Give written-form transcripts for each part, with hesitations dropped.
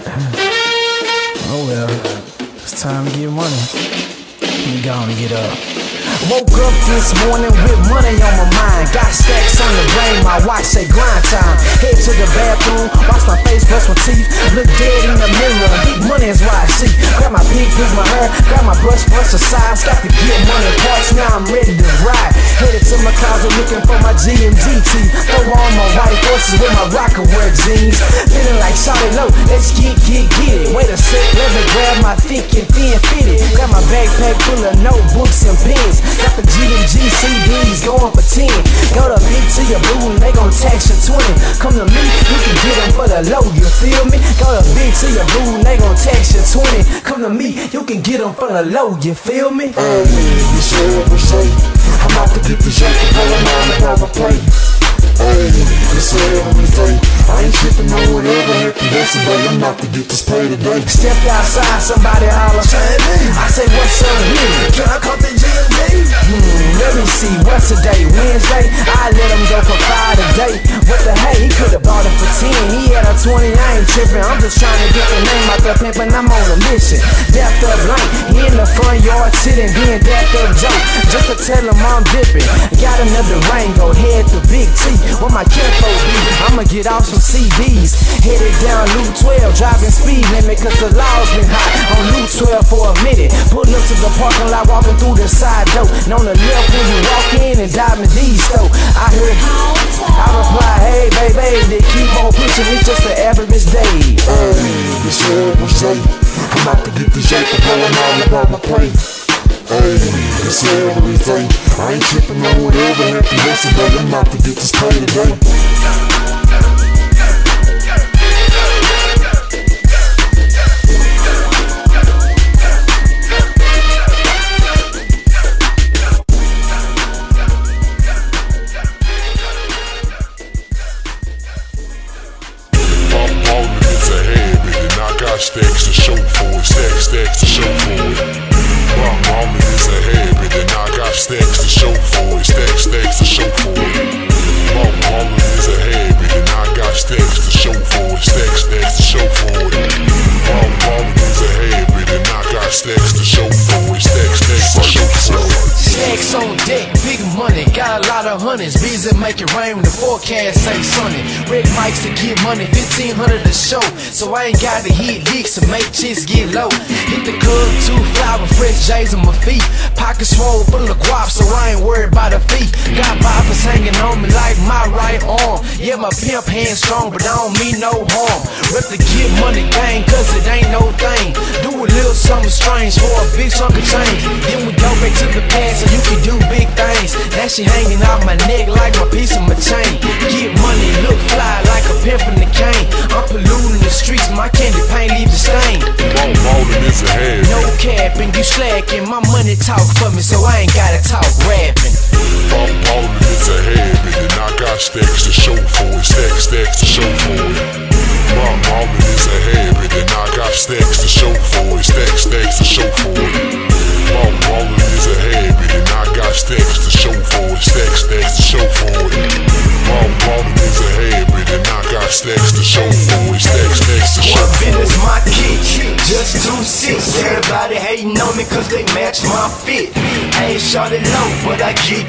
Oh well, it's time to get money. We gonna get up. Woke up this morning with money on my mind. Got stacks on the brain, my watch say grind time. Head to the bathroom, wash my face, brush my teeth. Look dead in the mirror, money is what I see. Grab my pig, fix my hair, grab my brush the sides. Got to get money parts, now I'm ready to ride. Headed to my closet looking for my GMG tee. Throw on my white horses with my rocker wear jeans. Feeling like solid low, let's get it. Wait a sec, let me grab my thick and thin fitted. Got my backpack full of notebooks and pens. Got the GMG CDs going for 10. Go to Big to your boo and they gon' tax you 20. Come to me, you can get them for the low, you feel me? Go to Big to your boo and they gon' tax you 20. Come to me, you can get them for the low, you feel me? You say what we say. I'm out to get this young girl and I'm on my plate. You say what we say. I ain't tripping on whatever happened yesterday. I'm out to get this pay today. Stepped outside, somebody holler. I say, what's up with it? Can I come to GMG? Let me see, what's today? Wednesday? I let him go for 5 today. What the heck? He could've bought it for 10. He had a 20, I ain't tripping. I'm just trying to get the name out the pimp and I'm on a mission. Dapped up Blank, he in the front yard sitting, being dapped up Joe. Just to tell him I'm dipping. Got another Rango, head to Big T. Where my Campo be? I'ma get off some CDs. Headed down Loop 12, driving speed limit, cause the law's been hot on Loop 12 for a minute. Pulling up to the parking lot, walking through the side door. And on the left when you walk in and Diamond D's though. I heard, I reply, hey baby, they keep on pushing, it's just an average day. You say what we say. I'm out to get this young girl and I'm on my plate. You say what we say. I ain't tripping on whatever happened yesterday. I'm out to get this pay today. Stacks to show for it, stacks to show for it. Mama is a habit and I got stacks to show for it, stacks to show for it. Mama is a habit and I got stacks to show for it, stacks to show for it. Mama is a habit and I got stacks to show for it, stacks to show for it. Stacks on deck, big money, got a lot of hundreds. Busy making rain when the forecast say sunny. Red mics to get money, 1500 a show. So I ain't got to hit licks to make chicks get low. Hit the club, 2 fly with fresh J's on my feet. Pockets swole full of guap, so I ain't worried about the feet. Got boppers hanging on me like my right arm. Yeah, my pimp hand strong, but I don't mean no harm. Rep the get money gang, cause it ain't no thing. Do a little something strange for a big chunk of change. Then we go back to the past so you can do big things. That shit hanging off my neck like my piece of my chain. Get money, look fly like a pimp in the cane. I'm polluting the streets, my candy paint leave the stain. Ballin' is a habit. No capping, you slacking, my money talk for me, so I ain't gotta talk rapping. Ballin' is a habit and I got stacks to show for it, stacks to show for it. Ballin' is a habit and I got stacks to show for it, stacks to show for it. Ballin' is a habit and I got stacks to show for it, stacks to show for it. Ballin' is a habit and I got stacks to show for it, stacks to show for it. Business my kid, just 2-6. Everybody hating on me cause they match my fit. I ain't shot it low, but I get.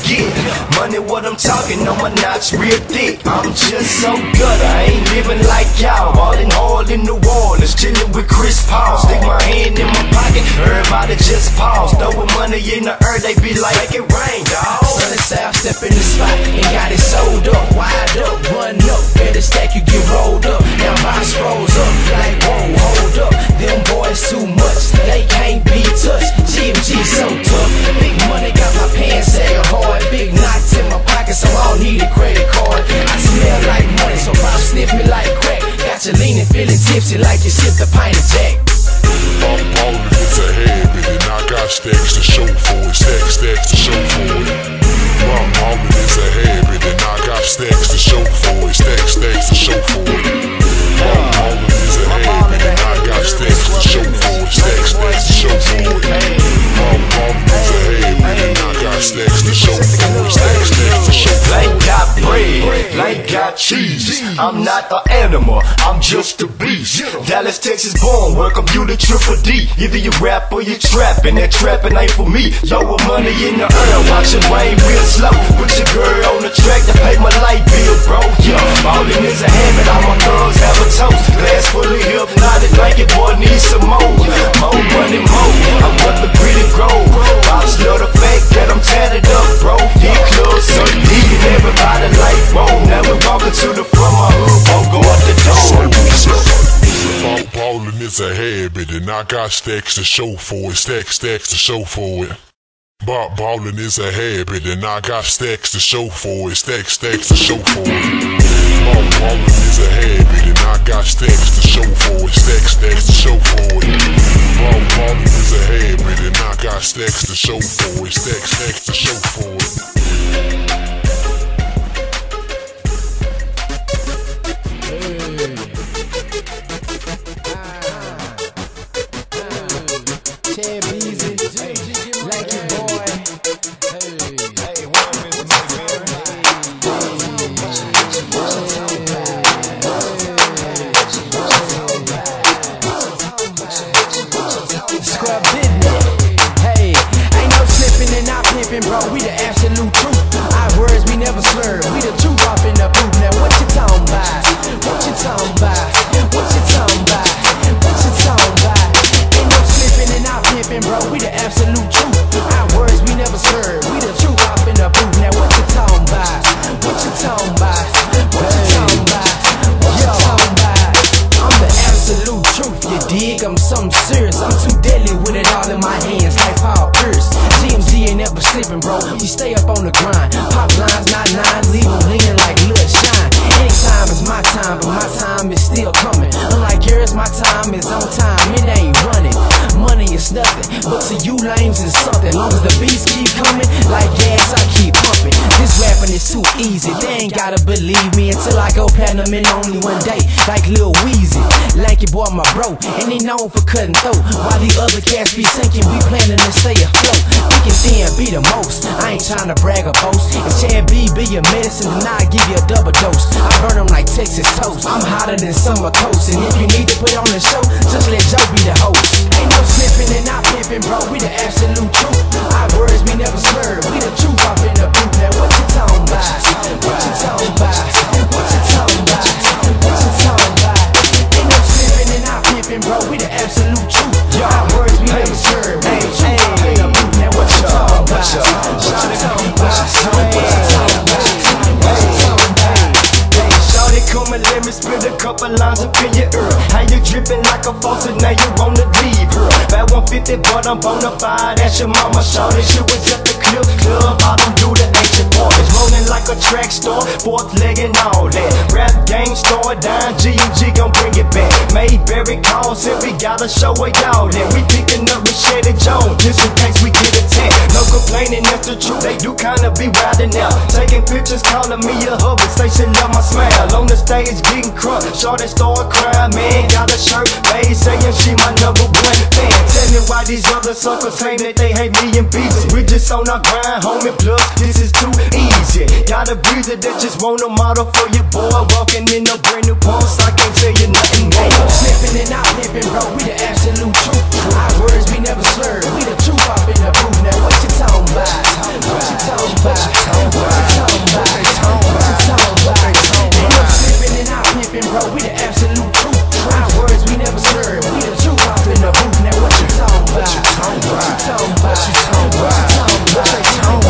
Money what I'm talking, on my notch real thick. I'm just so gutter, I ain't living like y'all. Ballin' hard in New Orleans, chillin' with Chris Paul. Stick my hand in my pocket, everybody just pause. Throwin' money in the air, they be like, make it rain, dawg. Sunny South, step in the spot and got it sold up. Wide up, run up, better stack, you get rolled up. Now my rolls up, like whoa, hold up. Them boys too much, they can't be touched. GMG so tough, big money got my pants sagging hard. Big knots in my pocket, so I don't need a credit card. I smell like money, so pop sniff me like crack. Got you leaning, feeling tipsy like you sipped a pint of Jack. Ballin' is a habit and I got stacks to show for it, stacks to show for it. Ballin' is a habit and I got stacks to show for it, stacks to show for it. Ballin' is a habit and I got stacks to show for it, stacks to show for it. Ballin' is a habit and I got stacks to show for it, stacks to show for it. Blank got bread, Blank got cheese. I'm I'm not an animal, I'm just a beast. Dallas, Texas born, welcome you to Triple D. Either you rap or you trapping, that trapping ain't for me. Yo, with money in the air, watch it rain real slow. Put your girl on the track to pay my light bill, bro. Yeah, ballin' is a habit, all my thugs have a toast. Glass full of hypnotic, like it boy needs some more. More money, more, I'm what the pretty grow. Pops love the fact that I'm tatted up, bro. Hit clubs so deep, everybody like, whoa. Now we walking to the front, my hood won't go up the door. Ballin' is a habit, and I got stacks to show for it. Stacks to show for it. Ballin' is a habit, and I got stacks to show for it. Stacks to show for it. Ballin' is a habit, and I got stacks to show for it. Stacks to show for it. Ballin' is a habit, and I got stacks to show for it. Stacks to show for it. Bro, we the absolute truth. Our words we never slur. We the truth off in the booth. Now what you talking about? What you talking about? What you talking about? What you talking about? Ain't no slipping and not pimping, bro. We the absolute truth. Our words we never slur. We the truth off in the booth. Now what you talking about? What you talking about? What you talking about? What you talking about? I'm the absolute truth. You dig? I'm something serious. I'm too deadly with it all in my hands, like Paul Pierce. GMZ ain't never slipping, bro. We stay up on the grind. Pop lines, not nines, leave them leaning like Lil Shine. Anytime is my time, but my time is still coming. Unlike yours, my time is on time. It ain't running. Money is nothing, but to you lames is something. Long as the beats keep coming, like gas, I keep pumping. This rapping is too easy. They ain't gotta believe me until I go platinum in only one day, like Lil Weezy. Lanky boy, my bro, and they known for cutting throat. While the other cats be sinking, we planning to stay afloat. We can thin be the most. I ain't trying to brag or boast. If Chad B be your medicine, then I give you a double dose. I burn them like Texas toast. I'm hotter than summer coast, and if you need to put on the show, just let Joe be the host. Ain't no slipping and not pimping, bro. We the absolute truth. Our words we never slur. We the truth off in the booth. Now what you talking about? What you talking about? What you talking about? What you talking about? Ain't no slipping and not pimping, bro. We the absolute truth. Our words we never slur. We the truth off in the booth. Now what you talking about? What you talking about? What you talking about? What you talking about? Hey, shawty, come and let me spit a couple lines up in your ear. How you dripping like a faucet, now you wanna leave her. Bad 150, but I'm bonafide. That's your mama, shawty. She was at the club. I don't do the ancient parties. Rolling like a track star, fourth leg and all that. Rap game star, down G&G gon' bring it back. Mayberry calls, said we gotta show where y'all at. We picking up Machete Jones, just in case we get attacked. No complaining, that's the truth. They do kinda be wildin' out. Taking pictures, calling me a hubby. Say she love my smile. On the stage, getting crunk. Shorty start crying, man. Got a shirt, babe, saying she my #1 fan. Tell me why these other suckers say that they hate me and beats. We just on our grind, homie. Plus, this is too easy. Got a breezer that just want a model for your boy. Walking in a brand new pumps, I can't tell you nothing more. Ain't no slipping and not pimping, bro. We the absolute truth. Our words we never slur. We the truth off in the booth. Now what you talking about? What you talking about? What you talking about? What you talking about? Ain't no slipping and not pimping, bro. We the absolute truth. Our words we never slur. We the truth off in the booth. Now what you talking about? What you talking about? What you talking about? What you talking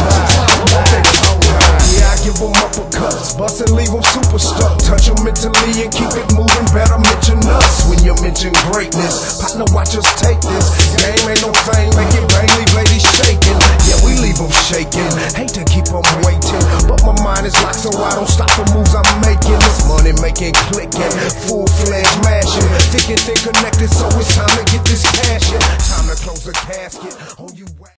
about? Yeah, I give them uppercuts, bust and leave them super stuck. Touch them mentally and keep it moving. Better mention us when you mention greatness. Partner, watch us take this. Game ain't no thing, make it bang, leave ladies shaking. Yeah, we leave them shaking. Hate to keep them waiting, but my mind is locked, so I don't stop the moves I'm making. This money making, clicking, full-fledged mashing. Thick and thin connected, so it's time to get this cash in. Time to close the casket on you.